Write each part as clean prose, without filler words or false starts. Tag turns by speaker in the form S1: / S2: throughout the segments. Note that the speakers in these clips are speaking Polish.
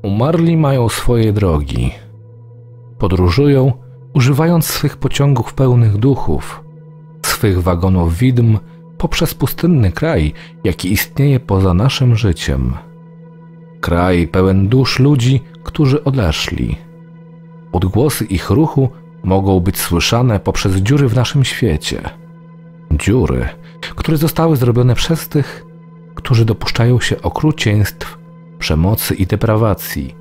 S1: Umarli mają swoje drogi. Podróżują, używając swych pociągów pełnych duchów, swych wagonów widm poprzez pustynny kraj, jaki istnieje poza naszym życiem. Kraj pełen dusz ludzi, którzy odeszli. Odgłosy ich ruchu mogą być słyszane poprzez dziury w naszym świecie. Dziury, które zostały zrobione przez tych, którzy dopuszczają się okrucieństw, przemocy i deprawacji.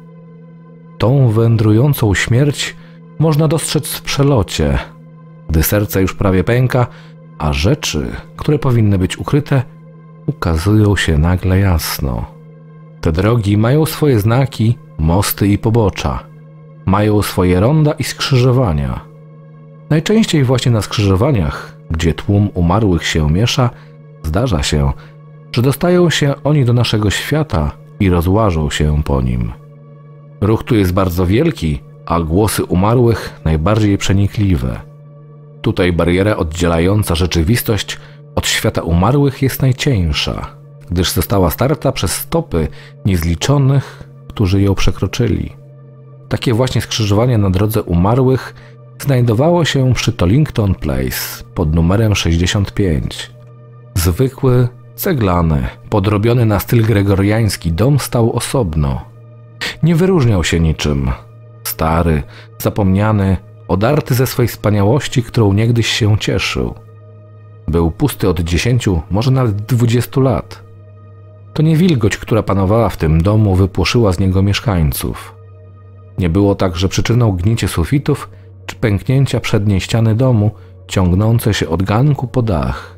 S1: Tą wędrującą śmierć można dostrzec w przelocie, gdy serce już prawie pęka, a rzeczy, które powinny być ukryte, ukazują się nagle jasno. Te drogi mają swoje znaki, mosty i pobocza. Mają swoje ronda i skrzyżowania. Najczęściej właśnie na skrzyżowaniach, gdzie tłum umarłych się miesza, zdarza się, że dostają się oni do naszego świata i rozłażą się po nim. Ruch tu jest bardzo wielki, a głosy umarłych najbardziej przenikliwe. Tutaj bariera oddzielająca rzeczywistość od świata umarłych jest najcieńsza, gdyż została starta przez stopy niezliczonych, którzy ją przekroczyli. Takie właśnie skrzyżowanie na drodze umarłych znajdowało się przy Tollington Place pod numerem 65. Zwykły, ceglany, podrobiony na styl gregoriański dom stał osobno. Nie wyróżniał się niczym. Stary, zapomniany, odarty ze swej wspaniałości, którą niegdyś się cieszył. Był pusty od 10, może nawet 20 lat. To nie wilgoć, która panowała w tym domu, wypłoszyła z niego mieszkańców. Nie było także przyczyną gnicie sufitów czy pęknięcia przedniej ściany domu, ciągnące się od ganku po dach.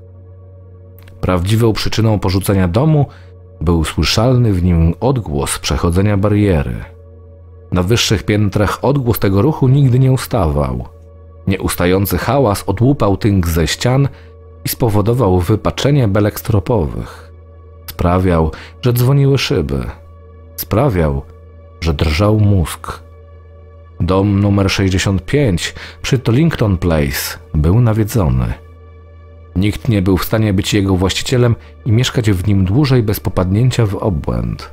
S1: Prawdziwą przyczyną porzucenia domu był słyszalny w nim odgłos przechodzenia bariery. Na wyższych piętrach odgłos tego ruchu nigdy nie ustawał. Nieustający hałas odłupał tynk ze ścian i spowodował wypaczenie belek stropowych. Sprawiał, że dzwoniły szyby. Sprawiał, że drżał mózg. Dom numer 65 przy Tollington Place był nawiedzony. Nikt nie był w stanie być jego właścicielem i mieszkać w nim dłużej bez popadnięcia w obłęd.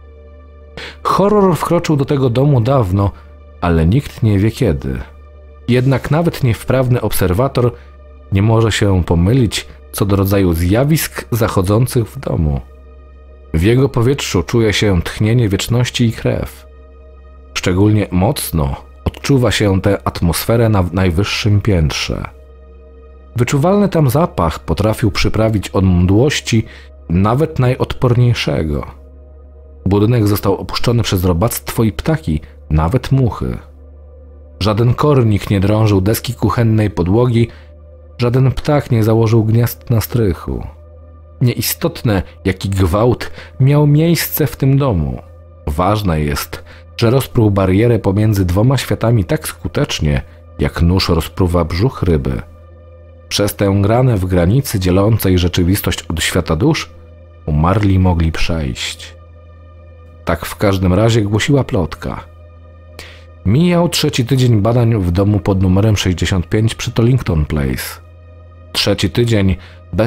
S1: Horror wkroczył do tego domu dawno, ale nikt nie wie kiedy. Jednak nawet niewprawny obserwator nie może się pomylić co do rodzaju zjawisk zachodzących w domu. W jego powietrzu czuje się tchnienie wieczności i krew. Szczególnie mocno odczuwa się tę atmosferę na najwyższym piętrze. Wyczuwalny tam zapach potrafił przyprawić od mdłości nawet najodporniejszego. Budynek został opuszczony przez robactwo i ptaki, nawet muchy. Żaden kornik nie drążył deski kuchennej podłogi, żaden ptak nie założył gniazd na strychu. Nieistotne, jaki gwałt miał miejsce w tym domu. Ważne jest, że rozpruł barierę pomiędzy dwoma światami tak skutecznie, jak nóż rozpruwa brzuch ryby. Przez tę granę w granicy dzielącej rzeczywistość od świata dusz umarli mogli przejść. Tak w każdym razie głosiła plotka. Mijał 3. tydzień badań w domu pod numerem 65 przy Tollington Place. 3. tydzień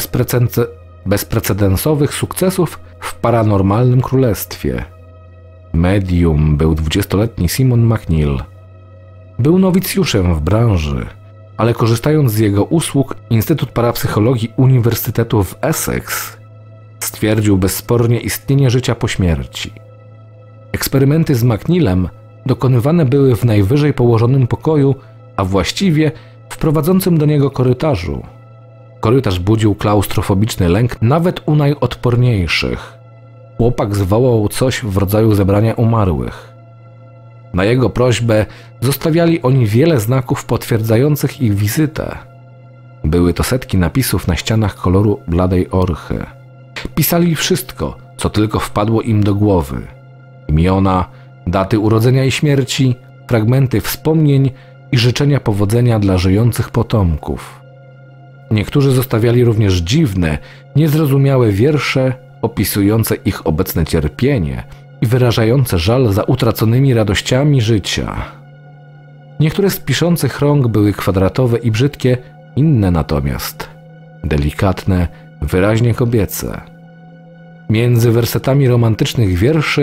S1: bezprecedensowych sukcesów w paranormalnym królestwie. Medium był 20-letni Simon McNeil. Był nowicjuszem w branży, ale korzystając z jego usług Instytut Parapsychologii Uniwersytetu w Essex stwierdził bezspornie istnienie życia po śmierci. Eksperymenty z McNeilem dokonywane były w najwyżej położonym pokoju, a właściwie w prowadzącym do niego korytarzu. Korytarz budził klaustrofobiczny lęk nawet u najodporniejszych. Chłopak zwołał coś w rodzaju zebrania umarłych. Na jego prośbę zostawiali oni wiele znaków potwierdzających ich wizytę. Były to setki napisów na ścianach koloru bladej orchy. Pisali wszystko, co tylko wpadło im do głowy. Imiona, daty urodzenia i śmierci, fragmenty wspomnień i życzenia powodzenia dla żyjących potomków. Niektórzy zostawiali również dziwne, niezrozumiałe wiersze opisujące ich obecne cierpienie i wyrażające żal za utraconymi radościami życia. Niektóre z piszących rąk były kwadratowe i brzydkie, inne natomiast delikatne, wyraźnie kobiece. Między wersetami romantycznych wierszy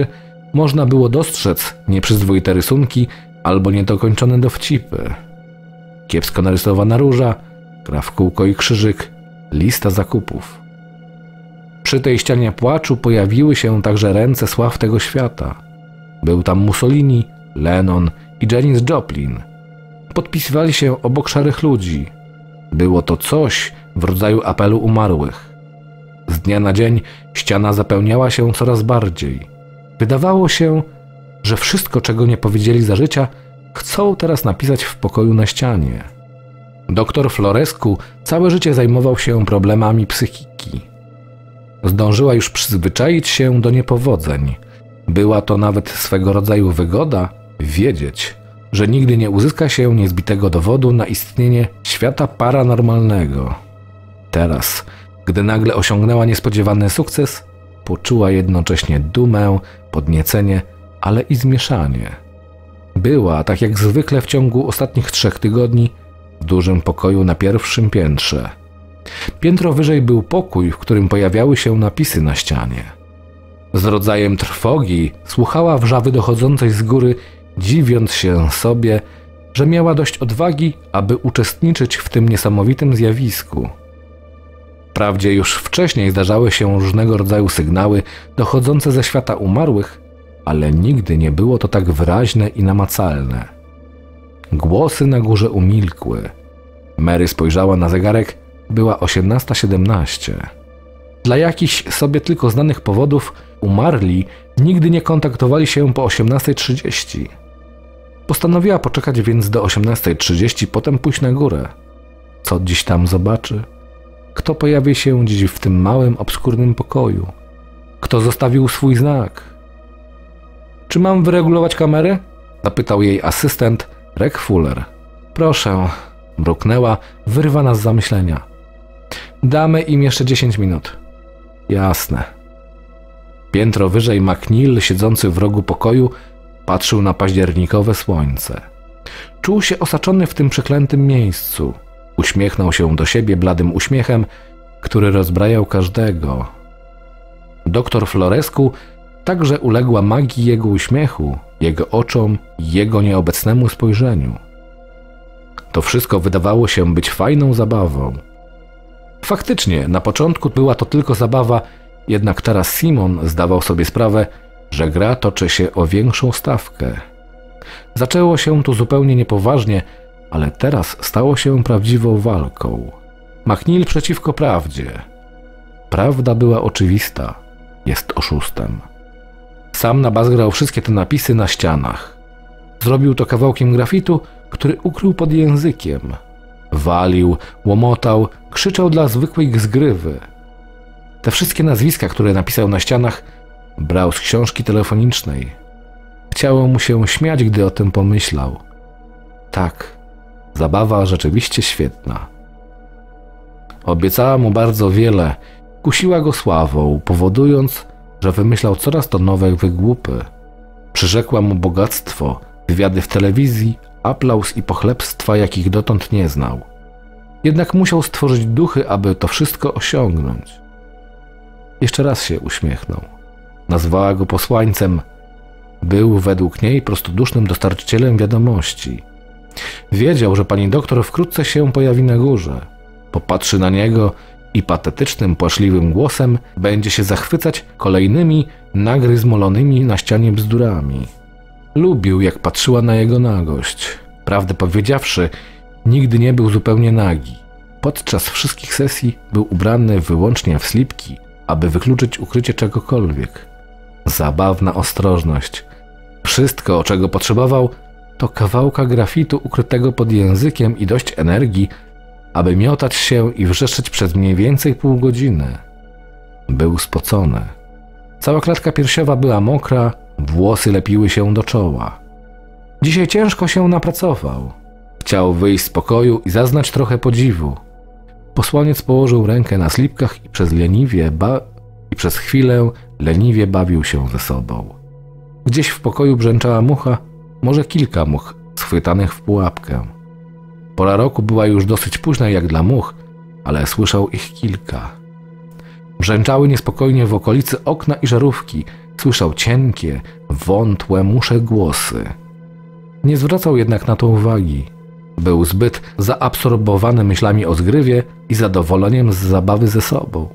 S1: można było dostrzec nieprzyzwoite rysunki albo niedokończone dowcipy. Kiepsko narysowana róża, gra w kółko i krzyżyk, lista zakupów. Przy tej ścianie płaczu pojawiły się także ręce sław tego świata. Był tam Mussolini, Lennon i Janis Joplin. Podpisywali się obok szarych ludzi. Było to coś w rodzaju apelu umarłych. Z dnia na dzień ściana zapełniała się coraz bardziej. Wydawało się, że wszystko, czego nie powiedzieli za życia, chcą teraz napisać w pokoju na ścianie. Doktor Florescu całe życie zajmował się problemami psychiki. Zdążyła już przyzwyczaić się do niepowodzeń. Była to nawet swego rodzaju wygoda wiedzieć, że nigdy nie uzyska się niezbitego dowodu na istnienie świata paranormalnego. Teraz, gdy nagle osiągnęła niespodziewany sukces, poczuła jednocześnie dumę, podniecenie, ale i zmieszanie. Była, tak jak zwykle w ciągu ostatnich 3 tygodni, w dużym pokoju na pierwszym piętrze. Piętro wyżej był pokój, w którym pojawiały się napisy na ścianie. Z rodzajem trwogi słuchała wrzawy dochodzącej z góry, dziwiąc się sobie, że miała dość odwagi, aby uczestniczyć w tym niesamowitym zjawisku. Wprawdzie już wcześniej zdarzały się różnego rodzaju sygnały dochodzące ze świata umarłych, ale nigdy nie było to tak wyraźne i namacalne. Głosy na górze umilkły. Mary spojrzała na zegarek, była 18:17. Dla jakichś sobie tylko znanych powodów umarli nigdy nie kontaktowali się po 18:30. Postanowiła poczekać więc do 18:30, potem pójść na górę. Co dziś tam zobaczy? Kto pojawi się dziś w tym małym, obskurnym pokoju? Kto zostawił swój znak? Czy mam wyregulować kamerę? Zapytał jej asystent Reg Fuller. Proszę, mruknęła, wyrwana z zamyślenia. Damy im jeszcze 10 minut. Jasne. Piętro wyżej McNeil, siedzący w rogu pokoju, patrzył na październikowe słońce. Czuł się osaczony w tym przeklętym miejscu. Uśmiechnął się do siebie bladym uśmiechem, który rozbrajał każdego. Doktor Florescu także uległa magii jego uśmiechu, jego oczom i jego nieobecnemu spojrzeniu. To wszystko wydawało się być fajną zabawą. Faktycznie, na początku była to tylko zabawa, jednak teraz Simon zdawał sobie sprawę, że gra toczy się o większą stawkę. Zaczęło się tu zupełnie niepoważnie, ale teraz stało się prawdziwą walką. McNeil przeciwko prawdzie. Prawda była oczywista. Jest oszustem. Sam nabazgrał wszystkie te napisy na ścianach. Zrobił to kawałkiem grafitu, który ukrył pod językiem. Walił, łomotał, krzyczał dla zwykłej zgrywy. Te wszystkie nazwiska, które napisał na ścianach, brał z książki telefonicznej. Chciało mu się śmiać, gdy o tym pomyślał. Tak, zabawa rzeczywiście świetna. Obiecała mu bardzo wiele, kusiła go sławą, powodując, że wymyślał coraz to nowe wygłupy. Przyrzekła mu bogactwo, wywiady w telewizji, aplauz i pochlebstwa, jakich dotąd nie znał. Jednak musiał stworzyć duchy, aby to wszystko osiągnąć. Jeszcze raz się uśmiechnął. Nazwała go posłańcem. Był według niej prostodusznym dostarczycielem wiadomości. Wiedział, że pani doktor wkrótce się pojawi na górze. Popatrzy na niego i patetycznym, płaczliwym głosem będzie się zachwycać kolejnymi nagryzmolonymi na ścianie bzdurami. Lubił, jak patrzyła na jego nagość. Prawdę powiedziawszy, nigdy nie był zupełnie nagi. Podczas wszystkich sesji był ubrany wyłącznie w slipki, aby wykluczyć ukrycie czegokolwiek. Zabawna ostrożność. Wszystko, czego potrzebował, to kawałka grafitu ukrytego pod językiem i dość energii, aby miotać się i wrzeszczeć przez mniej więcej pół godziny. Był spocony. Cała klatka piersiowa była mokra, włosy lepiły się do czoła. Dzisiaj ciężko się napracował. Chciał wyjść z pokoju i zaznać trochę podziwu. Posłaniec położył rękę na slipkach i przez chwilę leniwie bawił się ze sobą. Gdzieś w pokoju brzęczała mucha, może kilka much schwytanych w pułapkę. Pora roku była już dosyć późna jak dla much, ale słyszał ich kilka. Brzęczały niespokojnie w okolicy okna i żarówki, Słyszał cienkie, wątłe, musze głosy. Nie zwracał jednak na to uwagi. Był zbyt zaabsorbowany myślami o zgrywie i zadowoleniem z zabawy ze sobą.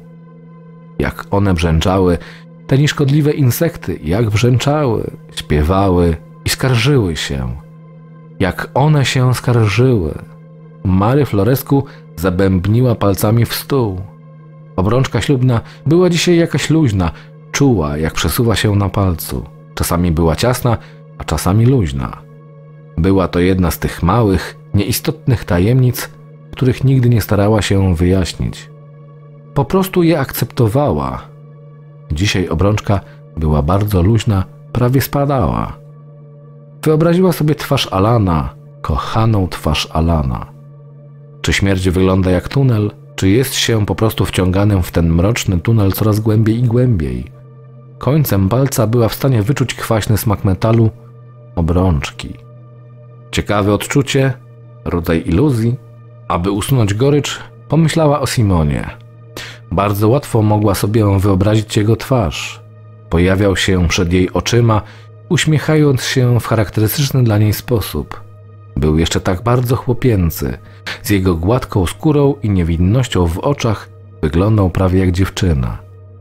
S1: Jak one brzęczały, te nieszkodliwe insekty, jak brzęczały, śpiewały i skarżyły się. Jak one się skarżyły. Mary Florescu zabębniła palcami w stół. Obrączka ślubna była dzisiaj jakaś luźna, czuła, jak przesuwa się na palcu. Czasami była ciasna, a czasami luźna. Była to jedna z tych małych, nieistotnych tajemnic, których nigdy nie starała się wyjaśnić. Po prostu je akceptowała. Dzisiaj obrączka była bardzo luźna, prawie spadała. Wyobraziła sobie twarz Alana, kochaną twarz Alana. Czy śmierć wygląda jak tunel, czy jest się po prostu wciąganym w ten mroczny tunel coraz głębiej i głębiej? Końcem palca była w stanie wyczuć kwaśny smak metalu obrączki. Ciekawe odczucie, rodzaj iluzji. Aby usunąć gorycz, pomyślała o Simonie. Bardzo łatwo mogła sobie wyobrazić jego twarz. Pojawiał się przed jej oczyma, uśmiechając się w charakterystyczny dla niej sposób. Był jeszcze tak bardzo chłopięcy. Z jego gładką skórą i niewinnością w oczach wyglądał prawie jak dziewczyna.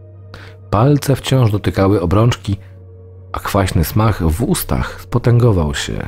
S1: Palce wciąż dotykały obrączki, a kwaśny smak w ustach spotęgował się.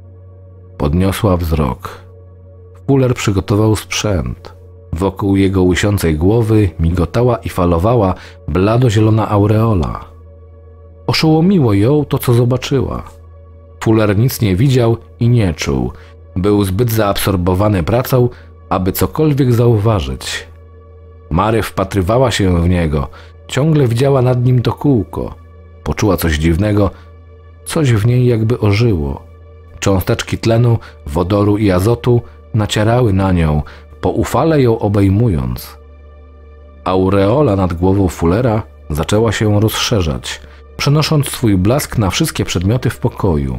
S1: Podniosła wzrok. Fuller przygotował sprzęt. Wokół jego łysiącej głowy migotała i falowała bladozielona aureola. Oszołomiło ją to, co zobaczyła. Fuller nic nie widział i nie czuł. Był zbyt zaabsorbowany pracą, aby cokolwiek zauważyć. Mary wpatrywała się w niego. Ciągle widziała nad nim to kółko. Poczuła coś dziwnego. Coś w niej jakby ożyło. Cząsteczki tlenu, wodoru i azotu nacierały na nią, poufale ją obejmując. Aureola nad głową Fullera zaczęła się rozszerzać, przenosząc swój blask na wszystkie przedmioty w pokoju.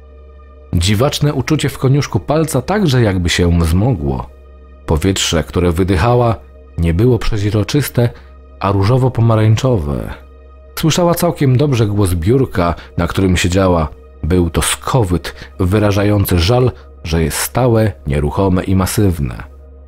S1: Dziwaczne uczucie w koniuszku palca także jakby się wzmogło. Powietrze, które wydychała, nie było przeźroczyste, a różowo-pomarańczowe. Słyszała całkiem dobrze głos biurka, na którym siedziała. Był to skowyt wyrażający żal, że jest stałe, nieruchome i masywne.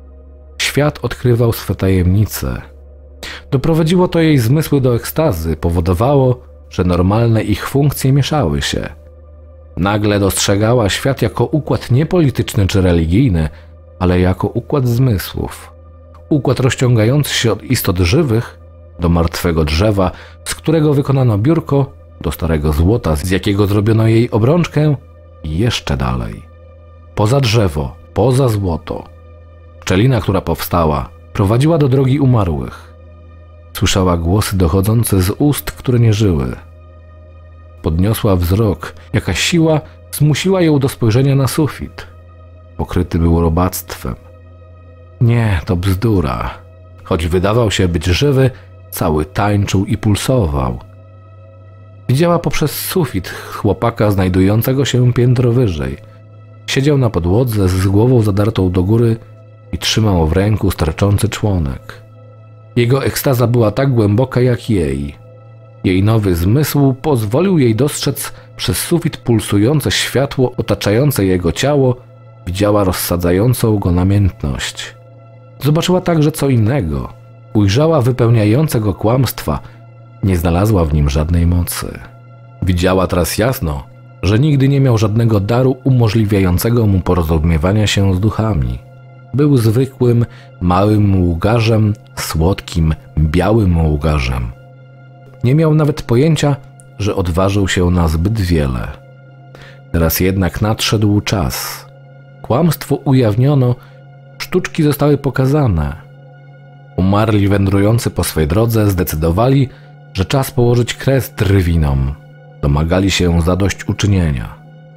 S1: Świat odkrywał swe tajemnice. Doprowadziło to jej zmysły do ekstazy, powodowało, że normalne ich funkcje mieszały się. Nagle dostrzegała świat jako układ nie polityczny czy religijny, ale jako układ zmysłów. Układ rozciągający się od istot żywych do martwego drzewa, z którego wykonano biurko, do starego złota, z jakiego zrobiono jej obrączkę i jeszcze dalej. Poza drzewo, poza złoto. Szczelina, która powstała, prowadziła do drogi umarłych. Słyszała głosy dochodzące z ust, które nie żyły. Podniosła wzrok. Jakaś siła zmusiła ją do spojrzenia na sufit. Pokryty był robactwem. Nie, to bzdura. Choć wydawał się być żywy, cały tańczył i pulsował. Widziała poprzez sufit chłopaka znajdującego się piętro wyżej. Siedział na podłodze z głową zadartą do góry i trzymał w ręku sterczący członek. Jego ekstaza była tak głęboka jak jej. Jej nowy zmysł pozwolił jej dostrzec przez sufit pulsujące światło otaczające jego ciało, widziała rozsadzającą go namiętność. Zobaczyła także co innego. Ujrzała wypełniające go kłamstwa. Nie znalazła w nim żadnej mocy. Widziała teraz jasno, że nigdy nie miał żadnego daru umożliwiającego mu porozumiewania się z duchami. Był zwykłym, małym łgarzem, słodkim, białym łgarzem. Nie miał nawet pojęcia, że odważył się na zbyt wiele. Teraz jednak nadszedł czas. Kłamstwo ujawniono, sztuczki zostały pokazane. Umarli wędrujący po swej drodze zdecydowali, że czas położyć kres drwinom. Domagali się zadośćuczynienia.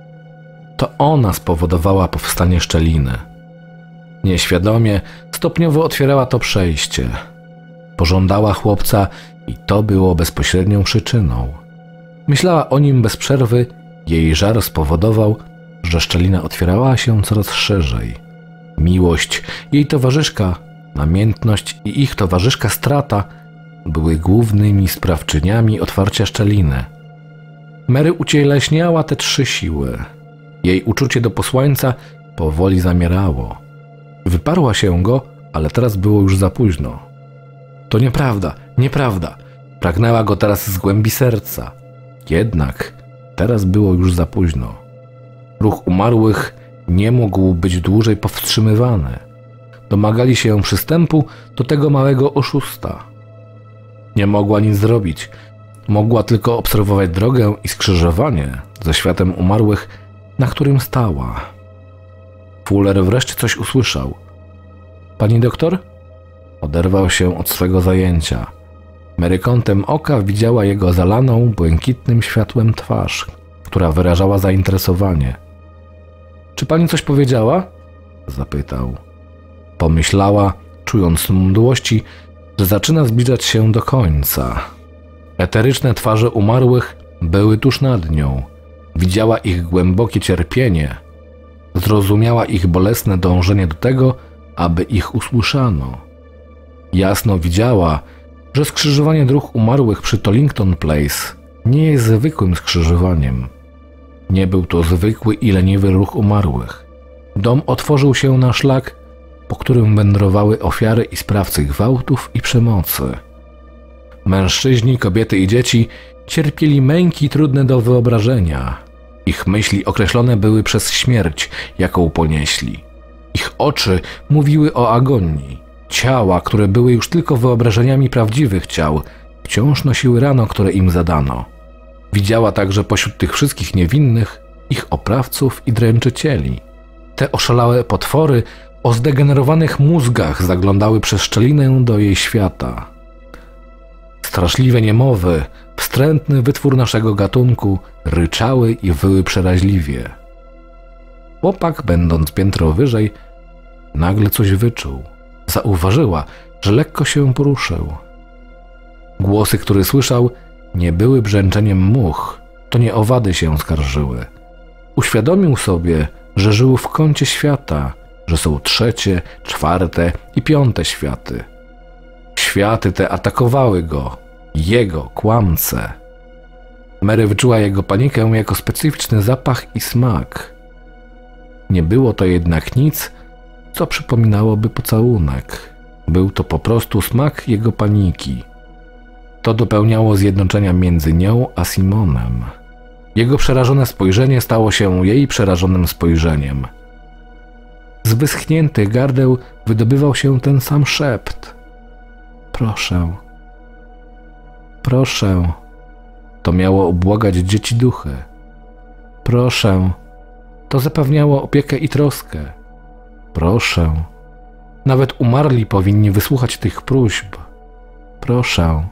S1: To ona spowodowała powstanie szczeliny. Nieświadomie, stopniowo otwierała to przejście. Pożądała chłopca i to było bezpośrednią przyczyną. Myślała o nim bez przerwy, jej żar spowodował, że szczelina otwierała się coraz szerzej. Miłość, jej towarzyszka, namiętność i ich towarzyszka strata były głównymi sprawczyniami otwarcia szczeliny. Mary ucieleśniała te 3 siły. Jej uczucie do posłańca powoli zamierało. Wyparła się go, ale teraz było już za późno. To nieprawda, nieprawda. Pragnęła go teraz z głębi serca. Jednak teraz było już za późno. Ruch umarłych nie mógł być dłużej powstrzymywany. Domagali się przystępu do tego małego oszusta. Nie mogła nic zrobić. Mogła tylko obserwować drogę i skrzyżowanie ze światem umarłych, na którym stała. Fuller wreszcie coś usłyszał. Pani doktor? Oderwał się od swego zajęcia. Mary kątem oka widziała jego zalaną błękitnym światłem twarz, która wyrażała zainteresowanie. Czy pani coś powiedziała? Zapytał. Pomyślała, czując mdłości, że zaczyna zbliżać się do końca. Eteryczne twarze umarłych były tuż nad nią. Widziała ich głębokie cierpienie. Zrozumiała ich bolesne dążenie do tego, aby ich usłyszano. Jasno widziała, że skrzyżowanie dróg umarłych przy Tollington Place nie jest zwykłym skrzyżowaniem. Nie był to zwykły i leniwy ruch umarłych. Dom otworzył się na szlak, po którym wędrowały ofiary i sprawcy gwałtów i przemocy. Mężczyźni, kobiety i dzieci cierpieli męki trudne do wyobrażenia. Ich myśli określone były przez śmierć, jaką ponieśli. Ich oczy mówiły o agonii. Ciała, które były już tylko wyobrażeniami prawdziwych ciał, wciąż nosiły rano, które im zadano. Widziała także pośród tych wszystkich niewinnych ich oprawców i dręczycieli. Te oszalałe potwory o zdegenerowanych mózgach zaglądały przez szczelinę do jej świata. Straszliwe niemowy, wstrętny wytwór naszego gatunku, ryczały i wyły przeraźliwie. Chłopak, będąc piętro wyżej, nagle coś wyczuł. Zauważyła, że lekko się poruszył. Głosy, które słyszał, nie były brzęczeniem much, to nie owady się skarżyły. Uświadomił sobie, że żył w kącie świata, że są 3., 4. i 5. światy. Światy te atakowały go, jego kłamcę. Mary wyczuła jego panikę jako specyficzny zapach i smak. Nie było to jednak nic, co przypominałoby pocałunek. Był to po prostu smak jego paniki. To dopełniało zjednoczenia między nią a Simonem. Jego przerażone spojrzenie stało się jej przerażonym spojrzeniem. Z wyschniętych gardeł wydobywał się ten sam szept. Proszę. Proszę. To miało ubłagać dzieci duchy. Proszę. To zapewniało opiekę i troskę. Proszę. Nawet umarli powinni wysłuchać tych próśb. Proszę.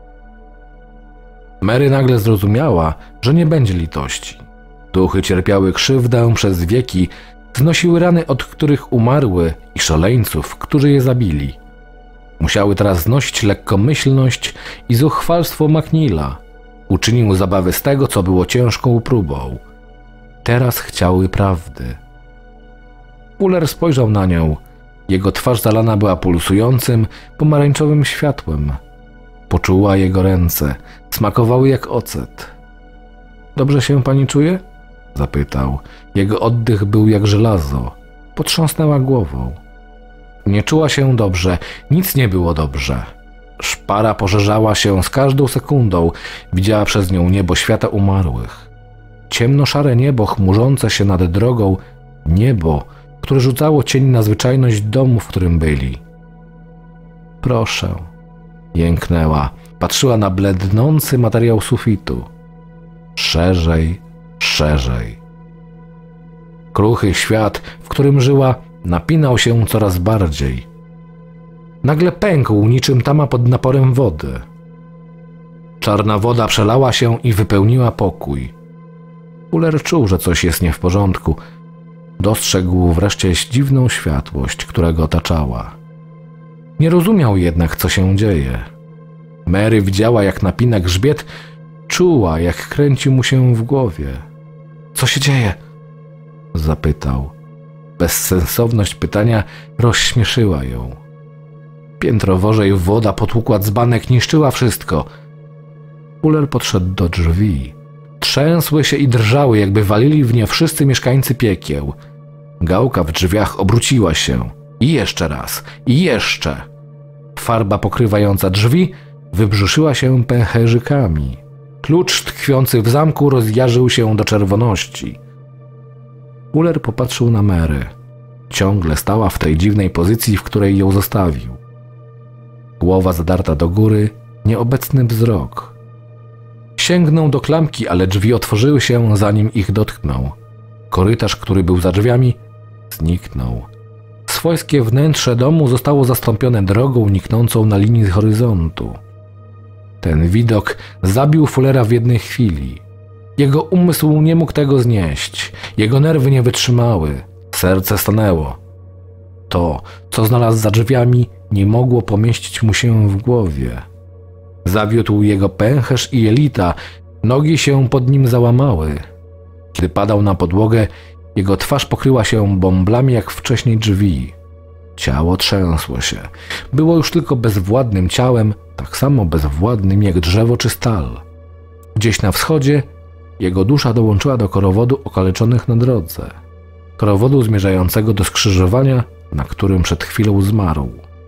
S1: Mary nagle zrozumiała, że nie będzie litości. Duchy cierpiały krzywdę przez wieki, znosiły rany, od których umarły, i szaleńców, którzy je zabili. Musiały teraz znosić lekkomyślność i zuchwalstwo McNeila. Uczynił zabawę z tego, co było ciężką próbą. Teraz chciały prawdy. Fuller spojrzał na nią. Jego twarz zalana była pulsującym, pomarańczowym światłem. Poczuła jego ręce. Smakowały jak ocet. Dobrze się pani czuje? Zapytał. Jego oddech był jak żelazo. Potrząsnęła głową. Nie czuła się dobrze. Nic nie było dobrze. Szpara poszerzała się z każdą sekundą. Widziała przez nią niebo świata umarłych. Ciemnoszare niebo chmurzące się nad drogą. Niebo, które rzucało cień na zwyczajność domu, w którym byli. Proszę. Jęknęła. Patrzyła na blednący materiał sufitu. Szerzej, szerzej. Kruchy świat, w którym żyła, napinał się coraz bardziej. Nagle pękł niczym tama pod naporem wody. Czarna woda przelała się i wypełniła pokój. Fuller czuł, że coś jest nie w porządku. Dostrzegł wreszcie dziwną światłość, która go otaczała. Nie rozumiał jednak, co się dzieje. Mary widziała, jak napina grzbiet, czuła, jak kręci mu się w głowie. Co się dzieje? Zapytał. Bezsensowność pytania rozśmieszyła ją. Piętro wyżej woda potłukła dzbanek, niszczyła wszystko. Fuller podszedł do drzwi. trzęsły się i drżały, jakby walili w nie wszyscy mieszkańcy piekieł. Gałka w drzwiach obróciła się. I jeszcze raz. I jeszcze. Farba pokrywająca drzwi wybrzuszyła się pęcherzykami. Klucz tkwiący w zamku rozjarzył się do czerwoności. Fuller popatrzył na Mary. Ciągle stała w tej dziwnej pozycji, w której ją zostawił. Głowa zadarta do góry, nieobecny wzrok. Sięgnął do klamki, ale drzwi otworzyły się, zanim ich dotknął. Korytarz, który był za drzwiami, zniknął. Swojskie wnętrze domu zostało zastąpione drogą niknącą na linii horyzontu. Ten widok zabił Fullera w jednej chwili. Jego umysł nie mógł tego znieść. Jego nerwy nie wytrzymały. Serce stanęło. To, co znalazł za drzwiami, nie mogło pomieścić mu się w głowie. Zawiódł jego pęcherz i jelita, nogi się pod nim załamały. Kiedy padał na podłogę, jego twarz pokryła się bąblami jak wcześniej drzwi. Ciało trzęsło się. Było już tylko bezwładnym ciałem, tak samo bezwładnym jak drzewo czy stal. Gdzieś na wschodzie jego dusza dołączyła do korowodu okaleczonych na drodze. Korowodu zmierzającego do skrzyżowania, na którym przed chwilą zmarł.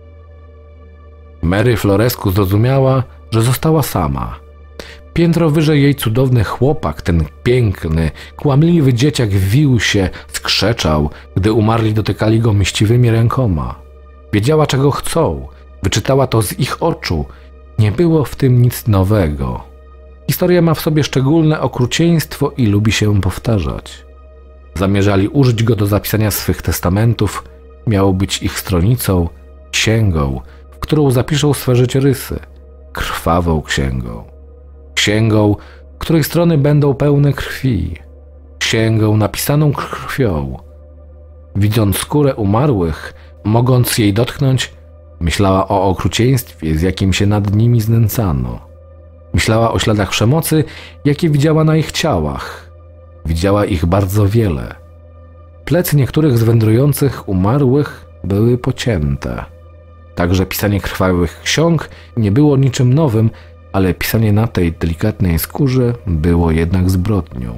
S1: Mary Florescu zrozumiała, że została sama. Piętro wyżej jej cudowny chłopak, ten piękny, kłamliwy dzieciak wił się, skrzeczał, gdy umarli dotykali go mściwymi rękoma. Wiedziała, czego chcą, wyczytała to z ich oczu. Nie było w tym nic nowego. Historia ma w sobie szczególne okrucieństwo i lubi się powtarzać. Zamierzali użyć go do zapisania swych testamentów, miało być ich stronicą, księgą, w którą zapiszą swe życiorysy, krwawą księgą. Księgą, której strony będą pełne krwi. Księgą napisaną krwią. Widząc skórę umarłych, mogąc jej dotknąć, myślała o okrucieństwie, z jakim się nad nimi znęcano. Myślała o śladach przemocy, jakie widziała na ich ciałach. Widziała ich bardzo wiele. Plecy niektórych z wędrujących umarłych były pocięte. Także pisanie krwawych ksiąg nie było niczym nowym, ale pisanie na tej delikatnej skórze było jednak zbrodnią.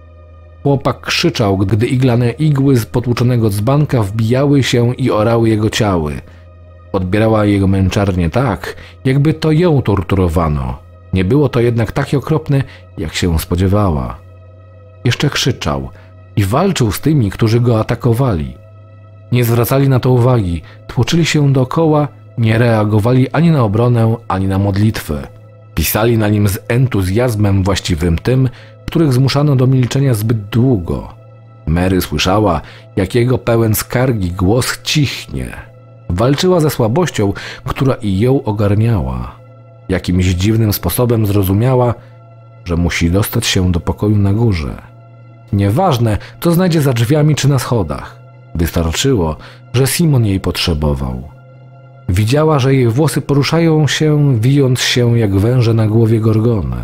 S1: Chłopak krzyczał, gdy iglane igły z potłuczonego dzbanka wbijały się i orały jego ciały. Odbierała jego męczarnię tak, jakby to ją torturowano. Nie było to jednak takie okropne, jak się spodziewała. Jeszcze krzyczał i walczył z tymi, którzy go atakowali. Nie zwracali na to uwagi, tłoczyli się dookoła, nie reagowali ani na obronę, ani na modlitwę. Pisali na nim z entuzjazmem właściwym tym, których zmuszano do milczenia zbyt długo. Mary słyszała, jak jego pełen skargi głos cichnie. Walczyła ze słabością, która i ją ogarniała. Jakimś dziwnym sposobem zrozumiała, że musi dostać się do pokoju na górze. Nieważne, co znajdzie za drzwiami czy na schodach. Wystarczyło, że Simon jej potrzebował. Widziała, że jej włosy poruszają się, wijąc się jak węże na głowie Gorgony.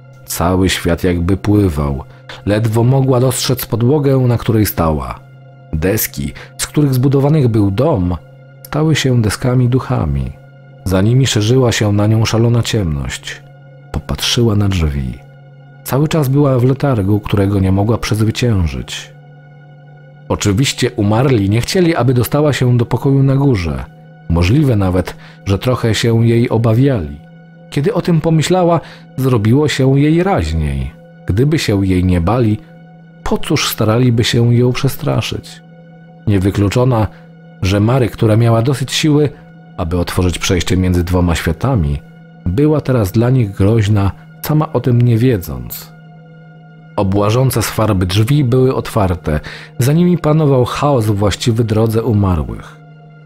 S1: Cały świat jakby pływał. Ledwo mogła dostrzec podłogę, na której stała. Deski, z których zbudowanych był dom, stały się deskami duchami. Za nimi szerzyła się na nią szalona ciemność. Popatrzyła na drzwi. Cały czas była w letargu, którego nie mogła przezwyciężyć. Oczywiście umarli nie chcieli, aby dostała się do pokoju na górze. Możliwe nawet, że trochę się jej obawiali. Kiedy o tym pomyślała, zrobiło się jej raźniej. Gdyby się jej nie bali, po cóż staraliby się ją przestraszyć? Niewykluczona, że Mary, która miała dosyć siły, aby otworzyć przejście między dwoma światami, była teraz dla nich groźna, sama o tym nie wiedząc. Obłażące z farby drzwi były otwarte, za nimi panował chaos właściwy drodze umarłych.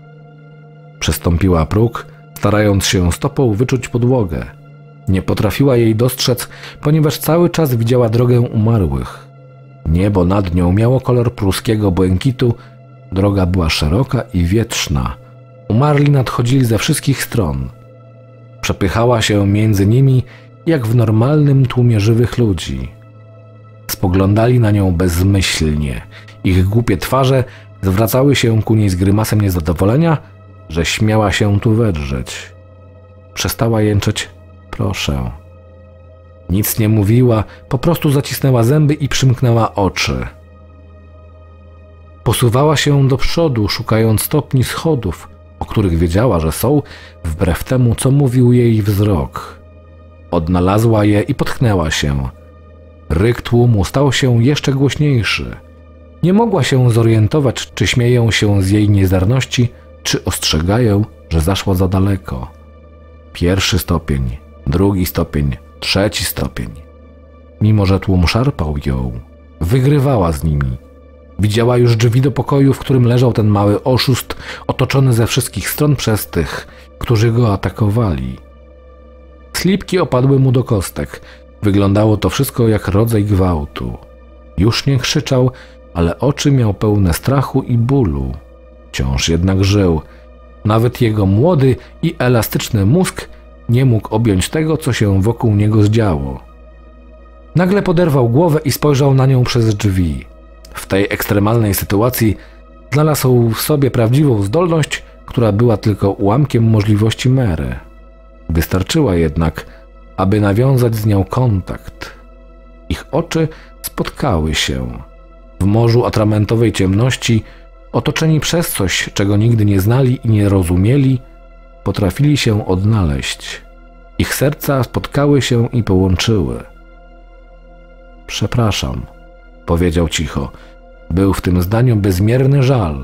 S1: Przestąpiła próg, starając się stopą wyczuć podłogę. Nie potrafiła jej dostrzec, ponieważ cały czas widziała drogę umarłych. Niebo nad nią miało kolor pruskiego błękitu, droga była szeroka i wietrzna. Umarli nadchodzili ze wszystkich stron. Przepychała się między nimi, jak w normalnym tłumie żywych ludzi. Spoglądali na nią bezmyślnie. Ich głupie twarze zwracały się ku niej z grymasem niezadowolenia, że śmiała się tu wedrzeć. Przestała jęczeć: proszę. Nic nie mówiła, po prostu zacisnęła zęby i przymknęła oczy. Posuwała się do przodu, szukając stopni schodów, o których wiedziała, że są, wbrew temu, co mówił jej wzrok. Odnalazła je i potknęła się. Ryk tłumu stał się jeszcze głośniejszy. Nie mogła się zorientować, czy śmieją się z jej niezdarności, czy ostrzegają, że zaszła za daleko. 1. stopień, 2. stopień, 3. stopień. Mimo że tłum szarpał ją, wygrywała z nimi. Widziała już drzwi do pokoju, w którym leżał ten mały oszust, otoczony ze wszystkich stron przez tych, którzy go atakowali. Slipki opadły mu do kostek. Wyglądało to wszystko jak rodzaj gwałtu. Już nie krzyczał, ale oczy miał pełne strachu i bólu. Wciąż jednak żył. Nawet jego młody i elastyczny mózg nie mógł objąć tego, co się wokół niego zdziało. Nagle poderwał głowę i spojrzał na nią przez drzwi. W tej ekstremalnej sytuacji znalazł w sobie prawdziwą zdolność, która była tylko ułamkiem możliwości Mary. Wystarczyła jednak, aby nawiązać z nią kontakt. Ich oczy spotkały się. W morzu atramentowej ciemności, otoczeni przez coś, czego nigdy nie znali i nie rozumieli, potrafili się odnaleźć. Ich serca spotkały się i połączyły. Przepraszam, powiedział cicho. Był w tym zdaniu bezmierny żal.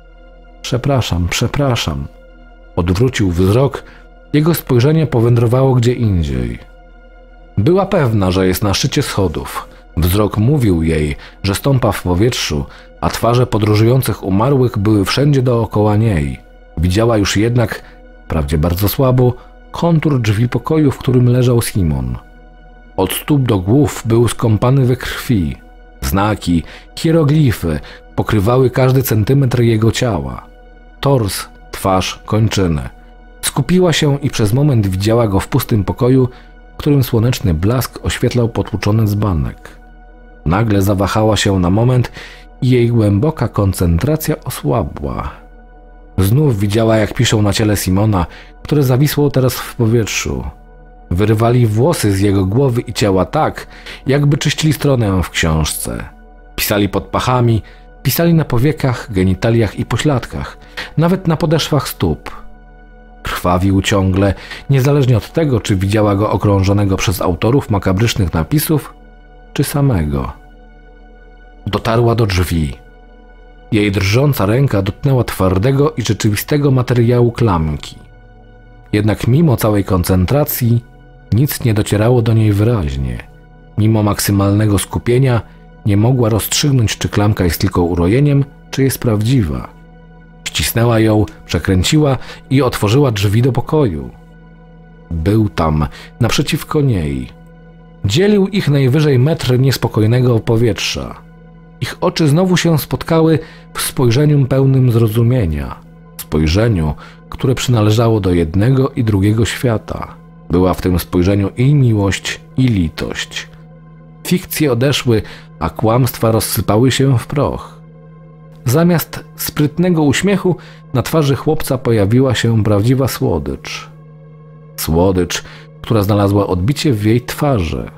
S1: Przepraszam. Odwrócił wzrok, jego spojrzenie powędrowało gdzie indziej. Była pewna, że jest na szczycie schodów. Wzrok mówił jej, że stąpa w powietrzu, a twarze podróżujących umarłych były wszędzie dookoła niej. Widziała już jednak, wprawdzie bardzo słabo, kontur drzwi pokoju, w którym leżał Simon. Od stóp do głów był skąpany we krwi. Znaki, hieroglify pokrywały każdy centymetr jego ciała. Tors, twarz, kończyny. Skupiła się i przez moment widziała go w pustym pokoju, w którym słoneczny blask oświetlał potłuczony dzbanek. Nagle zawahała się na moment i jej głęboka koncentracja osłabła. Znów widziała, jak piszą na ciele Simona, które zawisło teraz w powietrzu. Wyrywali włosy z jego głowy i ciała tak, jakby czyścili stronę w książce. Pisali pod pachami, pisali na powiekach, genitaliach i pośladkach, nawet na podeszwach stóp. Krwawił ciągle, niezależnie od tego, czy widziała go okrążonego przez autorów makabrycznych napisów, czy samego. Dotarła do drzwi. Jej drżąca ręka dotknęła twardego i rzeczywistego materiału klamki. Jednak mimo całej koncentracji nic nie docierało do niej wyraźnie. Mimo maksymalnego skupienia nie mogła rozstrzygnąć, czy klamka jest tylko urojeniem, czy jest prawdziwa. Ścisnęła ją, przekręciła i otworzyła drzwi do pokoju. Był tam, naprzeciwko niej. Dzielił ich najwyżej metr niespokojnego powietrza. Ich oczy znowu się spotkały w spojrzeniu pełnym zrozumienia. Spojrzeniu, które przynależało do jednego i drugiego świata. Była w tym spojrzeniu i miłość, i litość. Fikcje odeszły, a kłamstwa rozsypały się w proch. Zamiast sprytnego uśmiechu na twarzy chłopca pojawiła się prawdziwa słodycz. Słodycz, która znalazła odbicie w jej twarzy.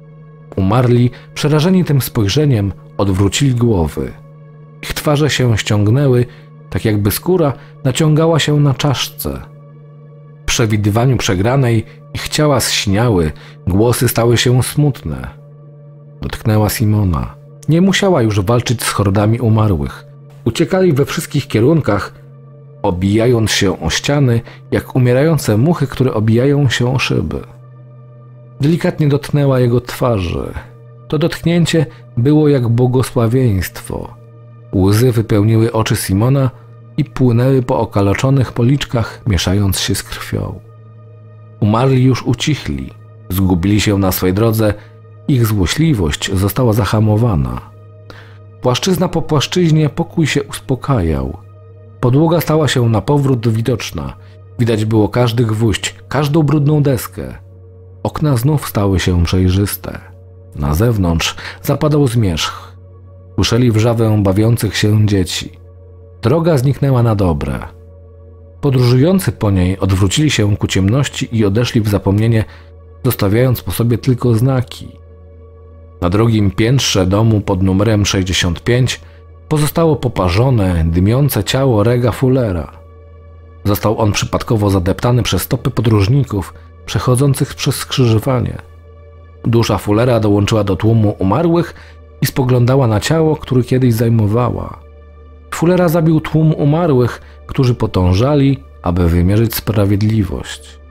S1: Umarli, przerażeni tym spojrzeniem, odwrócili głowy. Ich twarze się ściągnęły, tak jakby skóra naciągała się na czaszce. W przewidywaniu przegranej ich ciała zśniały, głosy stały się smutne. Dotknęła Simona. Nie musiała już walczyć z hordami umarłych. Uciekali we wszystkich kierunkach, obijając się o ściany, jak umierające muchy, które obijają się o szyby. Delikatnie dotknęła jego twarzy. To dotknięcie było jak błogosławieństwo. Łzy wypełniły oczy Simona i płynęły po okaleczonych policzkach, mieszając się z krwią. Umarli już ucichli, zgubili się na swej drodze, ich złośliwość została zahamowana. Płaszczyzna po płaszczyźnie pokój się uspokajał. Podłoga stała się na powrót widoczna. Widać było każdy gwóźdź, każdą brudną deskę. Okna znów stały się przejrzyste. Na zewnątrz zapadał zmierzch. Słyszeli wrzawę bawiących się dzieci. Droga zniknęła na dobre. Podróżujący po niej odwrócili się ku ciemności i odeszli w zapomnienie, zostawiając po sobie tylko znaki. Na drugim piętrze domu pod numerem 65 pozostało poparzone, dymiące ciało Rega Fullera. Został on przypadkowo zadeptany przez stopy podróżników przechodzących przez skrzyżowanie. Dusza Fullera dołączyła do tłumu umarłych i spoglądała na ciało, które kiedyś zajmowała. Fullera zabił tłum umarłych, którzy podążali, aby wymierzyć sprawiedliwość.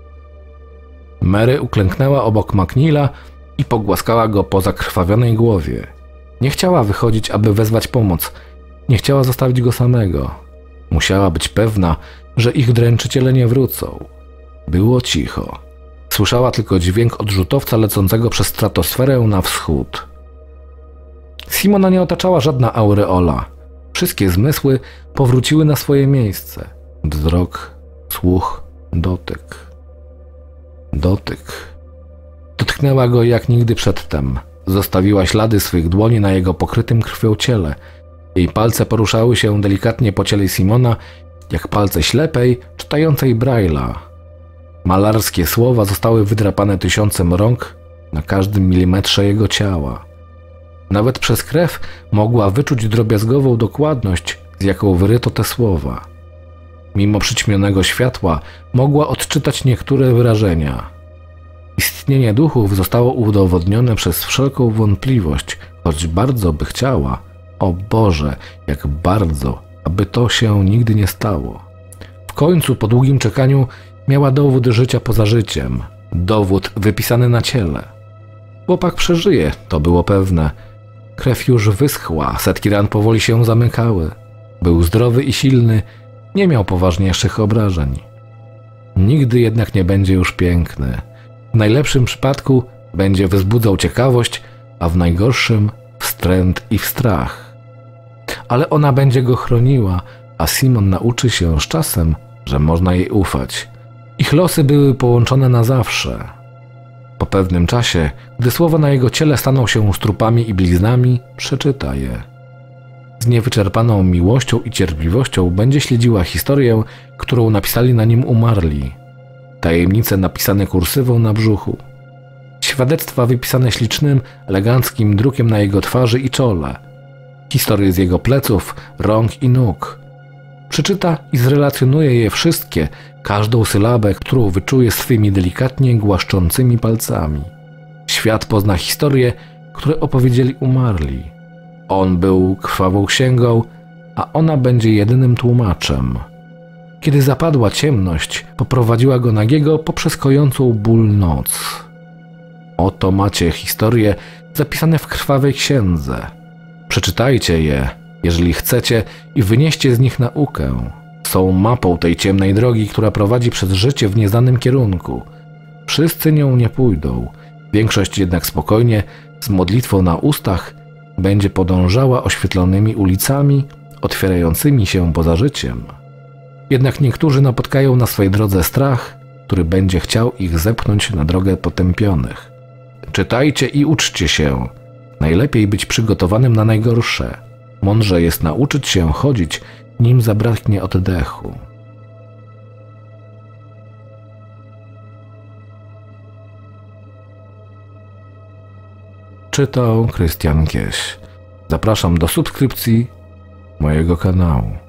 S1: Mary uklęknęła obok McNeila i pogłaskała go po zakrwawionej głowie. Nie chciała wychodzić, aby wezwać pomoc. Nie chciała zostawić go samego. Musiała być pewna, że ich dręczyciele nie wrócą. Było cicho. Słyszała tylko dźwięk odrzutowca lecącego przez stratosferę na wschód. Simona nie otaczała żadna aureola. Wszystkie zmysły powróciły na swoje miejsce. Wzrok, słuch, dotyk. Dotyk. Dotknęła go jak nigdy przedtem. Zostawiła ślady swych dłoni na jego pokrytym krwią ciele. Jej palce poruszały się delikatnie po ciele Simona, jak palce ślepej, czytającej Braille'a. Malarskie słowa zostały wydrapane tysiącem rąk na każdym milimetrze jego ciała. Nawet przez krew mogła wyczuć drobiazgową dokładność, z jaką wyryto te słowa. Mimo przyćmionego światła mogła odczytać niektóre wyrażenia. Istnienie duchów zostało udowodnione przez wszelką wątpliwość, choć bardzo by chciała, o Boże, jak bardzo, aby to się nigdy nie stało. W końcu, po długim czekaniu, miała dowód życia poza życiem, dowód wypisany na ciele. Chłopak przeżyje, to było pewne. Krew już wyschła, setki ran powoli się zamykały. Był zdrowy i silny, nie miał poważniejszych obrażeń. Nigdy jednak nie będzie już piękny. W najlepszym przypadku będzie wzbudzał ciekawość, a w najgorszym wstręt i strach. Ale ona będzie go chroniła, a Simon nauczy się z czasem, że można jej ufać. Ich losy były połączone na zawsze. Po pewnym czasie, gdy słowa na jego ciele staną się strupami i bliznami, przeczyta je. Z niewyczerpaną miłością i cierpliwością będzie śledziła historię, którą napisali na nim umarli. Tajemnice napisane kursywą na brzuchu. Świadectwa wypisane ślicznym, eleganckim drukiem na jego twarzy i czole. Historie z jego pleców, rąk i nóg. Przeczyta i zrelacjonuje je wszystkie, każdą sylabę, którą wyczuje swymi delikatnie głaszczącymi palcami. Świat pozna historie, które opowiedzieli umarli. On był krwawą księgą, a ona będzie jedynym tłumaczem. Kiedy zapadła ciemność, poprowadziła go nagiego poprzez kojącą ból noc. Oto macie historie zapisane w krwawej księdze. Przeczytajcie je, jeżeli chcecie, i wynieście z nich naukę. Są mapą tej ciemnej drogi, która prowadzi przez życie w nieznanym kierunku. Wszyscy nią nie pójdą. Większość jednak spokojnie, z modlitwą na ustach, będzie podążała oświetlonymi ulicami, otwierającymi się poza życiem. Jednak niektórzy napotkają na swej drodze strach, który będzie chciał ich zepchnąć na drogę potępionych. Czytajcie i uczcie się. Najlepiej być przygotowanym na najgorsze. Mądrze jest nauczyć się chodzić, nim zabraknie oddechu. Czytał Krystian Kieś. Zapraszam do subskrypcji mojego kanału.